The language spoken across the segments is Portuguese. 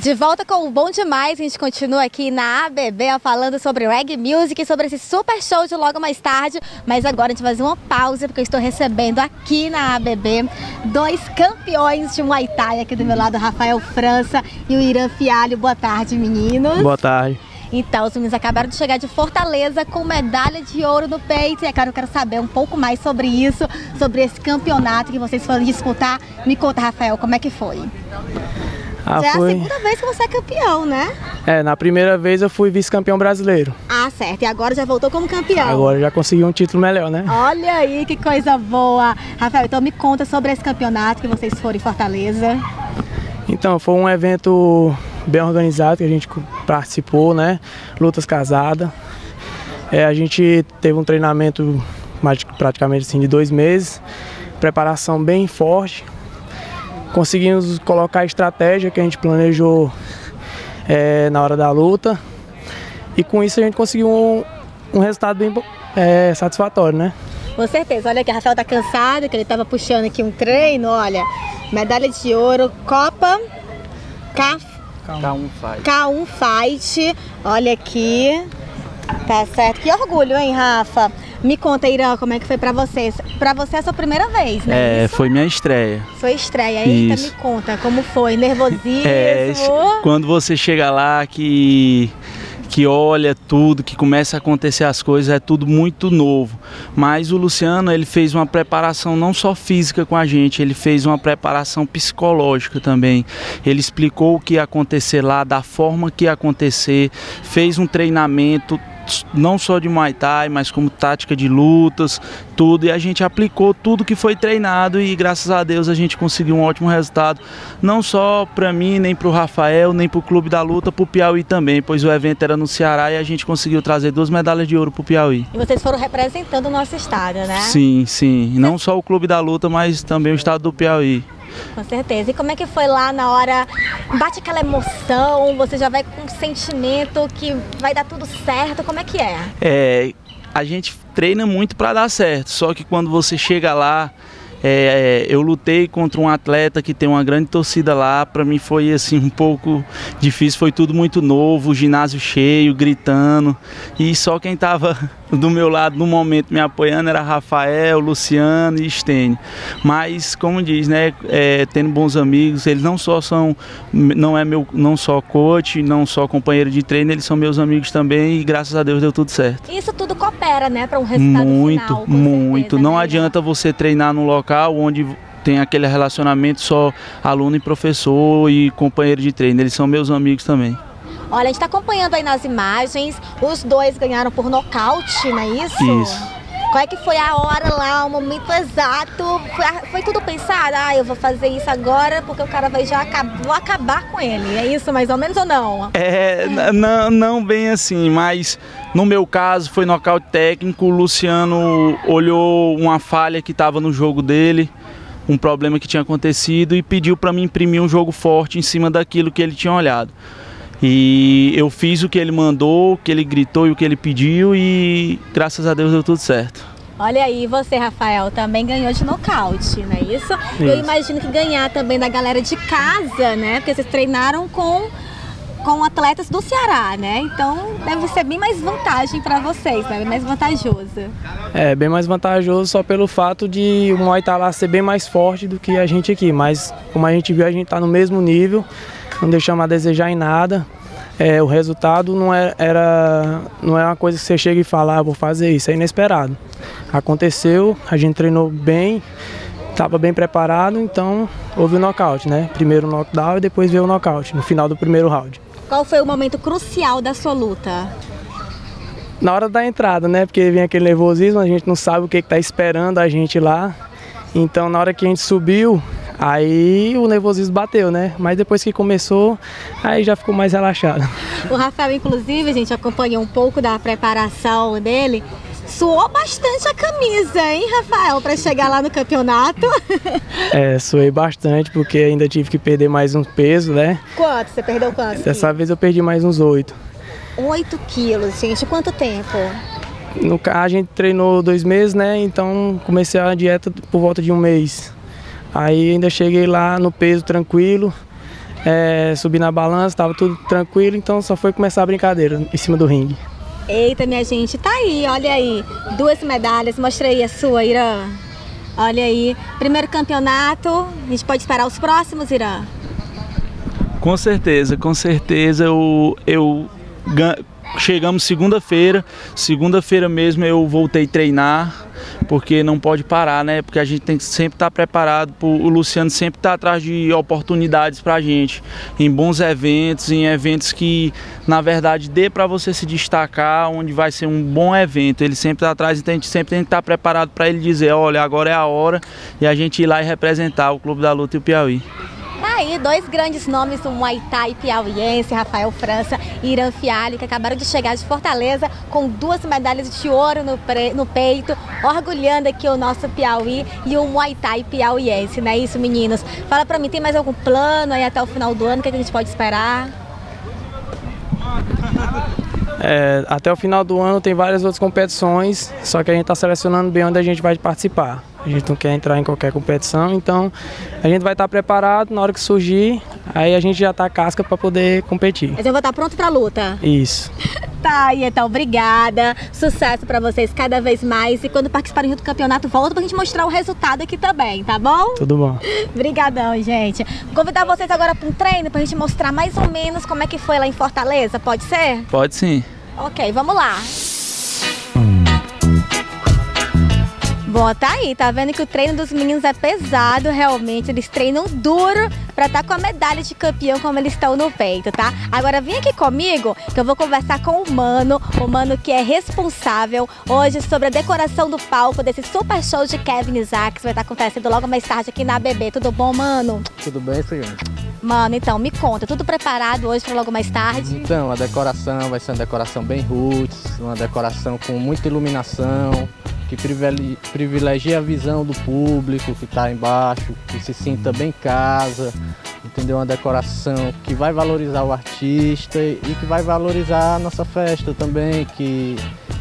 De volta com o Bom Demais, a gente continua aqui na ABB falando sobre reggae music e sobre esse super show de logo mais tarde. Mas agora a gente vai fazer uma pausa porque eu estou recebendo aqui na ABB dois campeões de Muay Thai. Aqui do meu lado, o Rafael França e o Irã Fialho. Boa tarde, meninos. Boa tarde. Então, os meninos acabaram de chegar de Fortaleza com medalha de ouro no peito. E agora eu quero saber um pouco mais sobre isso, sobre esse campeonato que vocês foram disputar. Me conta, Rafael, como é que foi? Já é a segunda vez que você é campeão, né? Na primeira vez eu fui vice-campeão brasileiro. Ah, certo. E agora já voltou como campeão. Agora já consegui um título melhor, né? Olha aí, que coisa boa. Rafael, então me conta sobre esse campeonato que vocês foram em Fortaleza. Então, foi um evento bem organizado que a gente participou, né? Lutas casadas. A gente teve um treinamento praticamente assim de 2 meses. Preparação bem forte. Conseguimos colocar a estratégia que a gente planejou na hora da luta. E com isso a gente conseguiu um resultado bem satisfatório, né? Com certeza. Olha que o Rafael tá cansado, que ele tava puxando aqui um treino, olha. Medalha de ouro, Copa K1 Fight. Olha aqui. Tá certo. Que orgulho, hein, Rafa? Me conta, Irã, como é que foi pra vocês? Pra você é a sua primeira vez, né? Foi minha estreia. Sua estreia. Eita, Isso. Me conta, como foi? Nervosismo? Quando você chega lá, que olha tudo, que começa a acontecer as coisas, é tudo muito novo. Mas o Luciano, ele fez uma preparação não só física com a gente, ele fez uma preparação psicológica também. Ele explicou o que ia acontecer lá, da forma que ia acontecer, fez um treinamento não só de Muay Thai, mas como tática de lutas, tudo, e a gente aplicou tudo que foi treinado e graças a Deus a gente conseguiu um ótimo resultado, não só para mim, nem para o Rafael, nem para o Clube da Luta, para o Piauí também, pois o evento era no Ceará e a gente conseguiu trazer 2 medalhas de ouro para o Piauí. E vocês foram representando o nosso estado, né? Sim, sim, não só o Clube da Luta, mas também o estado do Piauí. Com certeza. E como é que foi lá na hora? Bate aquela emoção, você já vai com um sentimento que vai dar tudo certo, como é que é? A gente treina muito para dar certo, só que quando você chega lá, eu lutei contra um atleta que tem uma grande torcida lá, para mim foi assim um pouco difícil, foi tudo muito novo, o ginásio cheio, gritando, e só quem estava do meu lado no momento me apoiando era Rafael, Luciano e Stênio. Mas como diz, né, tendo bons amigos, eles não só são, não só coach, não só companheiro de treino, eles são meus amigos também e graças a Deus deu tudo certo. Isso tudo coopera, né, para um resultado final, muito. Certeza, não né? adianta você treinar num local onde tem aquele relacionamento só aluno e professor e companheiro de treino, eles são meus amigos também. Olha, a gente está acompanhando aí nas imagens, os dois ganharam por nocaute, não é isso? Isso. Qual é que foi a hora lá, o momento exato? Foi tudo pensado? Eu vou fazer isso agora porque o cara vai vou acabar com ele. É isso mais ou menos ou não? Não bem assim, mas no meu caso foi nocaute técnico. O Luciano olhou uma falha que estava no jogo dele, um problema que tinha acontecido e pediu para mim imprimir um jogo forte em cima daquilo que ele tinha olhado. E eu fiz o que ele mandou, o que ele gritou e o que ele pediu e graças a Deus deu tudo certo. Olha aí, você, Rafael, também ganhou de nocaute, não é isso? Eu imagino que ganhar também da galera de casa, né? Porque vocês treinaram com atletas do Ceará, né? Então deve ser bem mais vantagem para vocês, né? Bem mais vantajoso. Bem mais vantajoso só pelo fato de o Muay Thai lá ser bem mais forte do que a gente aqui. Mas como a gente viu, a gente tá no mesmo nível, não deixamos a desejar em nada. O resultado não é uma coisa que você chega e fala, vou fazer isso, é inesperado. Aconteceu, a gente treinou bem, estava bem preparado, então houve o nocaute, né? Primeiro o knockdown e depois veio o nocaute, no final do primeiro round. Qual foi o momento crucial da sua luta? Na hora da entrada, né? Porque vem aquele nervosismo, a gente não sabe o que está esperando a gente lá. Então na hora que a gente subiu, aí o nervosismo bateu, né? Mas depois que começou, aí já ficou mais relaxado. O Rafael, inclusive, a gente acompanhou um pouco da preparação dele. Suou bastante a camisa, hein, Rafael, para chegar lá no campeonato? Suei bastante, porque ainda tive que perder mais um peso, né? Quanto? Você perdeu quanto? Dessa vez eu perdi mais uns 8. 8 quilos, gente. Quanto tempo? A gente treinou 2 meses, né? Então comecei a dieta por volta de 1 mês. Aí ainda cheguei lá no peso tranquilo. Subi na balança, tava tudo tranquilo, então só foi começar a brincadeira em cima do ringue. Eita, minha gente, tá aí, olha aí, 2 medalhas, mostra aí a sua, Irã. Olha aí, primeiro campeonato, a gente pode esperar os próximos, Irã? Com certeza, chegamos segunda-feira mesmo eu voltei a treinar, porque não pode parar, né? Porque a gente tem que sempre estar preparado, o Luciano sempre está atrás de oportunidades pra gente, em bons eventos, em eventos que, na verdade, dê para você se destacar, onde vai ser um bom evento. Ele sempre está atrás, então a gente sempre tem que estar preparado para ele dizer, olha, agora é a hora, e a gente ir lá e representar o Clube da Luta e o Piauí. Tá aí, 2 grandes nomes do Muay Thai piauiense, Rafael França e Irã Fialho, que acabaram de chegar de Fortaleza com 2 medalhas de ouro no peito, orgulhando aqui o nosso Piauí e o Muay Thai piauiense, não é isso, meninos? Fala pra mim, tem mais algum plano aí até o final do ano, o que a gente pode esperar? Até o final do ano tem várias outras competições, só que a gente está selecionando bem onde a gente vai participar. A gente não quer entrar em qualquer competição, então a gente vai estar preparado na hora que surgir, aí a gente já tá casca para poder competir. Mas eu vou estar pronto para a luta? Isso. Tá, e então, obrigada. Sucesso para vocês cada vez mais. E quando participarem do campeonato, volta pra gente mostrar o resultado aqui também, tá bom? Tudo bom. Obrigadão, gente. Vou convidar vocês agora para um treino pra gente mostrar mais ou menos como é que foi lá em Fortaleza, pode ser? Pode sim. Ok, vamos lá. Bom, tá aí, tá vendo que o treino dos meninos é pesado, realmente, eles treinam duro pra estar com a medalha de campeão como eles estão no peito, tá? Agora vem aqui comigo que eu vou conversar com o Mano que é responsável hoje sobre a decoração do palco desse super show de Kevin Isaacs, vai estar acontecendo logo mais tarde aqui na ABB. Tudo bom, Mano? Tudo bem, senhor? Mano, então, me conta, tudo preparado hoje para logo mais tarde? Então, a decoração vai ser uma decoração bem roots, uma decoração com muita iluminação, que privilegia a visão do público que está embaixo, que se sinta bem em casa, entendeu? Uma decoração que vai valorizar o artista e que vai valorizar a nossa festa também, que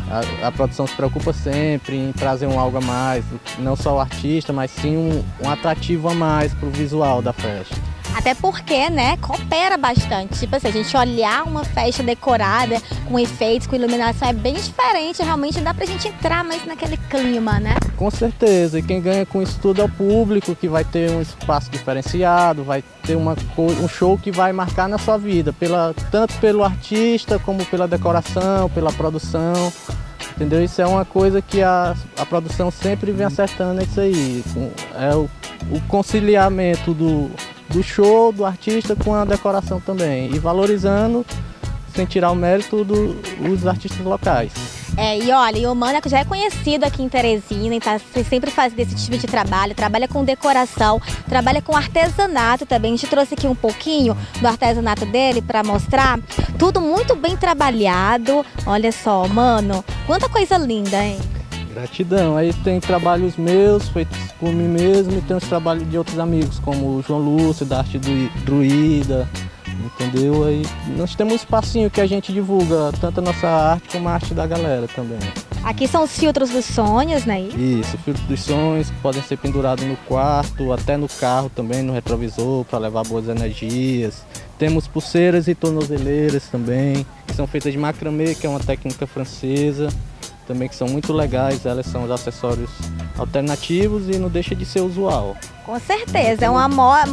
a produção se preocupa sempre em trazer algo a mais, não só o artista, mas sim um atrativo a mais para o visual da festa. Até porque, né, coopera bastante. Tipo assim, a gente olhar uma festa decorada, com efeitos, com iluminação, é bem diferente. Realmente dá pra gente entrar mais naquele clima, né? Com certeza. E quem ganha com isso tudo é o público, que vai ter um espaço diferenciado, vai ter um show que vai marcar na sua vida, tanto pelo artista, como pela decoração, pela produção. Entendeu? Isso é uma coisa que a produção sempre vem acertando, é isso aí. É o conciliamento do show, do artista com a decoração também. E valorizando, sem tirar o mérito dos artistas locais. E olha, o Mano já é conhecido aqui em Teresina, então sempre faz desse tipo de trabalho, trabalha com decoração, trabalha com artesanato também. A gente trouxe aqui um pouquinho do artesanato dele para mostrar. Tudo muito bem trabalhado. Olha só, Mano, quanta coisa linda, hein? Gratidão. Aí tem trabalhos meus, feitos por mim mesmo, e tem os trabalhos de outros amigos, como o João Lúcio, da arte druida, entendeu? Aí nós temos um espacinho que a gente divulga, tanto a nossa arte como a arte da galera também. Aqui são os filtros dos sonhos, né? Isso, filtros dos sonhos, que podem ser pendurados no quarto, até no carro também, no retrovisor, para levar boas energias. Temos pulseiras e tornozeleiras também, que são feitas de macramê, que é uma técnica francesa. Também que são muito legais, elas são os acessórios alternativos e não deixa de ser usual. Com certeza, é a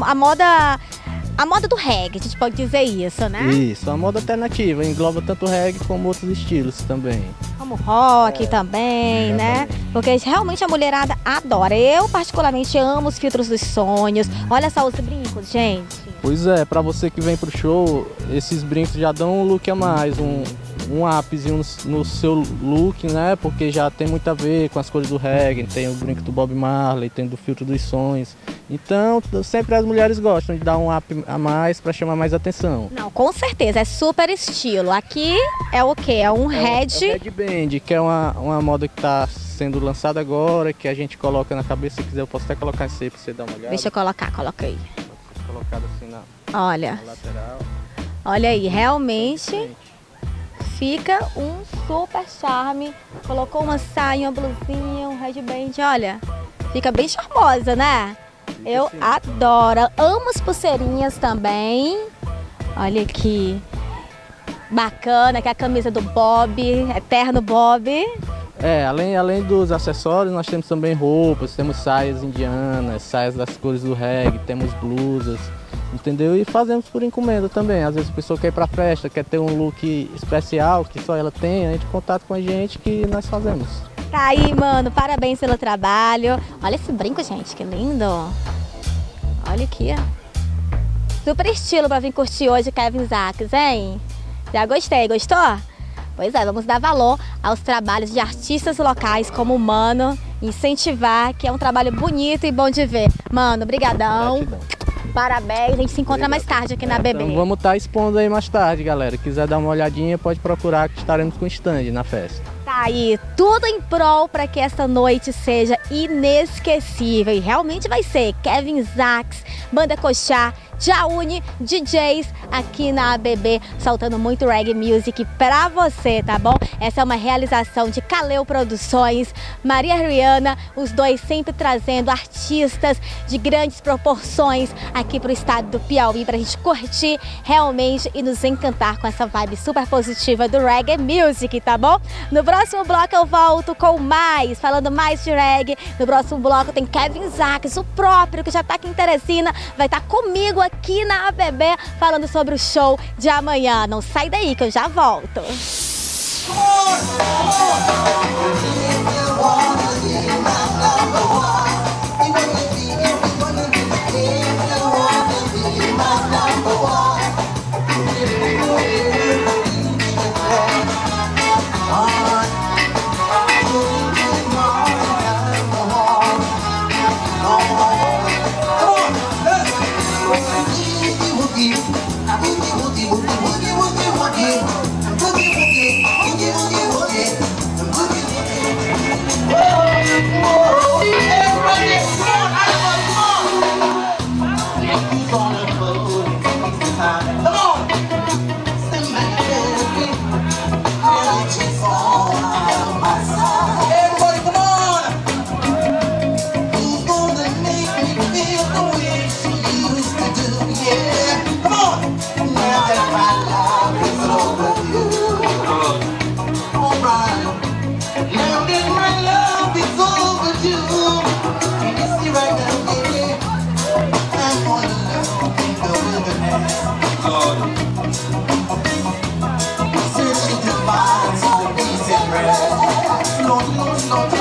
moda do reggae, a gente pode dizer isso, né? Isso, a moda alternativa, engloba tanto reggae como outros estilos também. Como rock também, né? Porque realmente a mulherada adora. Eu particularmente amo os filtros dos sonhos. Olha só os brincos, gente. Pois é, pra você que vem pro show, esses brincos já dão um look a mais, um ápice no seu look, né? Porque já tem muito a ver com as cores do reggae, tem o brinco do Bob Marley, tem do filtro dos sonhos. Então, sempre as mulheres gostam de dar um up a mais para chamar mais atenção. Não, com certeza, é super estilo. Aqui é o quê? É um head... É o headband, que é uma moda que está sendo lançada agora, que a gente coloca na cabeça. Se quiser, eu posso até colocar isso aí para você dar uma olhada. Deixa eu colocar, coloca aí. Colocado assim na lateral. Olha aí, realmente fica um super charme. Colocou uma saia, uma blusinha, um headband, olha. Fica bem charmosa, né? Eu adoro. Amo as pulseirinhas também. Olha aqui. Bacana, que é a camisa do Bob, eterno Bob. Além dos acessórios, nós temos também roupas, temos saias indianas, saias das cores do reggae, temos blusas, entendeu? E fazemos por encomenda também. Às vezes a pessoa quer ir pra festa, quer ter um look especial, que só ela tem, a gente contato com a gente que nós fazemos. Tá aí, mano, parabéns pelo trabalho. Olha esse brinco, gente, que lindo. Olha aqui, ó. Super estilo pra vir curtir hoje Kevin Zacks, hein? Já gostei, gostou? Pois é, vamos dar valor aos trabalhos de artistas locais como o Mano, incentivar, que é um trabalho bonito e bom de ver. Mano, brigadão. Gratidão. Parabéns, a gente se encontra mais tarde aqui na BB. Então vamos estar expondo aí mais tarde, galera. Quiser dar uma olhadinha, pode procurar que estaremos com stand na festa. Tá aí, tudo em prol para que essa noite seja inesquecível. E realmente vai ser. Kevin Zacks, Banda Coxá, Jaune, DJs aqui na ABB, soltando muito reggae music pra você, tá bom? Essa é uma realização de Caleu Produções, Maria Rihanna, os dois sempre trazendo artistas de grandes proporções aqui pro estado do Piauí pra gente curtir realmente e nos encantar com essa vibe super positiva do reggae music, tá bom? No próximo bloco eu volto com mais, falando mais de reggae. No próximo bloco tem Kevin Zacks, o próprio, que já tá aqui em Teresina, vai estar comigo aqui na ABB falando sobre o show de amanhã. Não sai daí que eu já volto.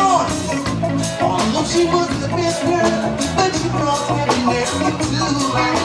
She was the best girl, but she brought happiness to